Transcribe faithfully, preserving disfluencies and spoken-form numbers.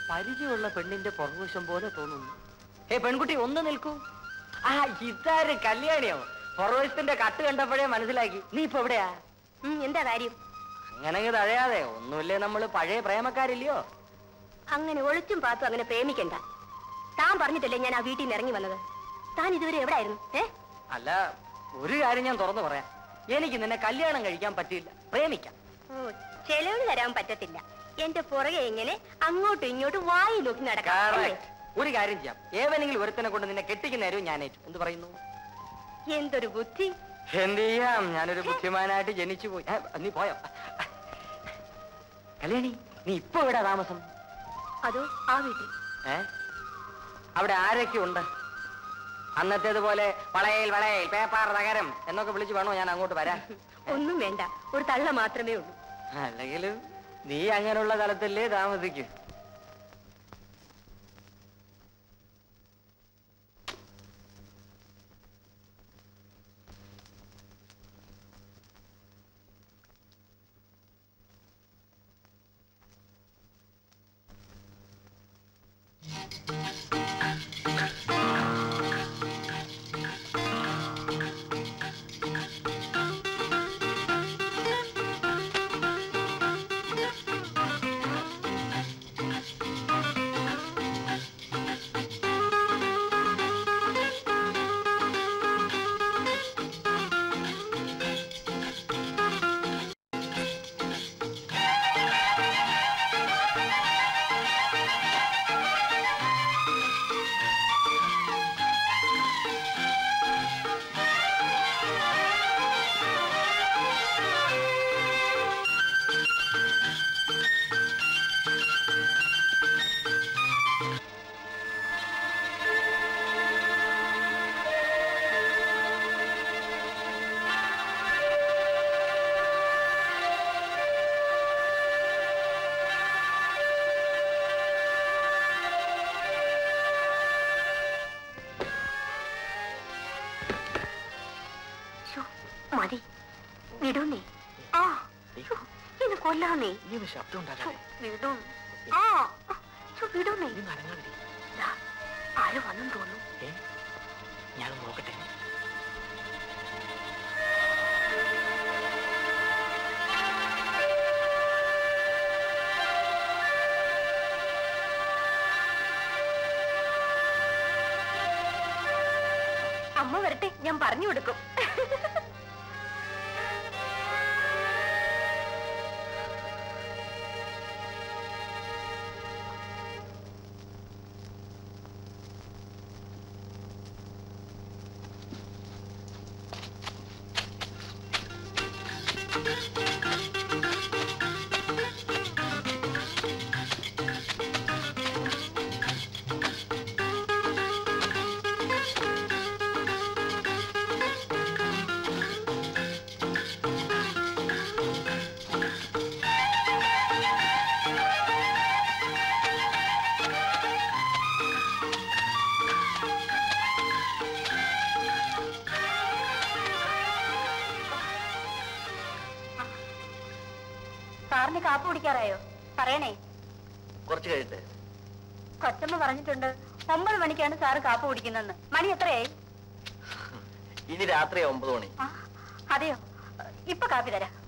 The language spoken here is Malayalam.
പരിചയമുള്ള പെണ്ണിന്റെ പുറകുവശം പോലെ തോന്നുന്നു. ഏ പെൺകുട്ടി ഒന്ന് നിൽക്കൂ. ആ ഇതാര് കല്യാണിയോ? പുറകുവശത്തിന്റെ കട്ട് കണ്ടപ്പോഴേ മനസ്സിലാക്കി. നീ ഇപ്പൊ എവിടെയാ? എന്താ കാര്യം? അങ്ങനെ തഴയാതെ. ഒന്നുമില്ലേ, നമ്മള് പഴയ പ്രേമക്കാരില്ലയോ? അങ്ങനെ ഒളിച്ചും പാത്തും അങ്ങനെ പ്രേമിക്കണ്ട. താൻ പറഞ്ഞിട്ടല്ലേ ഞാൻ ആ വീട്ടിൽ നിന്ന് ഇറങ്ങി വന്നത്. താൻ ഇതുവരെ എവിടെ ആയിരുന്നു? ഏ അല്ല, ഒരു കാര്യം ഞാൻ തുറന്നു പറയാം. എനിക്ക് നിന്നെ കല്യാണം കഴിക്കാൻ പറ്റില്ല, പ്രേമിക്കാം. ഓ, ചെലവ് തരാൻ പറ്റത്തില്ല. എന്റെ പുറകെ എങ്ങനെ അങ്ങോട്ടും ഇങ്ങോട്ടും വായി നോക്കി നടക്കാം. ഒരു കാര്യം ചെയ്യാം, ഏവനെങ്കിലും ഒരുത്തനെ കൊണ്ട് നിന്നെ കെട്ടിക്കുന്ന നേരവും ഞാൻ ഏറ്റു. എന്ത് പറയുന്നു? എന്തൊരു ബുദ്ധി! എന്ത് ചെയ്യാം, ഞാനൊരു ബുദ്ധിമാനായിട്ട് ജനിച്ചു പോയി. നീ പോയോ? കല്യാണി, നീ ഇപ്പൊ എവിടാ താമസം? അതോ ആ വീട്ടിൽ. ഏ അവിടെ ആരൊക്കെ ഉണ്ട്? അന്നത്തേതുപോലെ വളയിൽ വളയിൽ പേപ്പാർ തകരം എന്നൊക്കെ വിളിച്ചു വേണോ ഞാൻ അങ്ങോട്ട് വരാൻ? ഒന്നും വേണ്ട, ഒരു തള്ള മാത്രമേ ഉള്ളൂ. അല്ലെങ്കിലും നീ അങ്ങനെയുള്ള തലത്തല്ലേ താമസിക്കൂ. മതി, വിടൂന്നേ. ആ ഇത് കൊല്ലാന്നേ. ശബ്ദം ഉണ്ടാകാതെ വിടും. ആ വിടൂന്നേ. ആരോ വന്നെന്ന് തോന്നുന്നു. ഞാൻ നോക്കട്ടെ. അമ്മ വരട്ടെ, ഞാൻ പറഞ്ഞു കൊടുക്കും. സാറിന് കാപ്പ് കുടിക്കാറായോ? പറയണേ. കുറച്ച് കഴിയട്ടെ. കൊച്ചമ്മ പറഞ്ഞിട്ടുണ്ട് ഒമ്പത് മണിക്കാണ് സാറ് കാപ്പ് കുടിക്കുന്നതെന്ന്. മണി എത്രയായി? ഇനി രാത്രി ഒമ്പത് മണി. അതെയോ? ഇപ്പൊ കാപ്പി തരാം.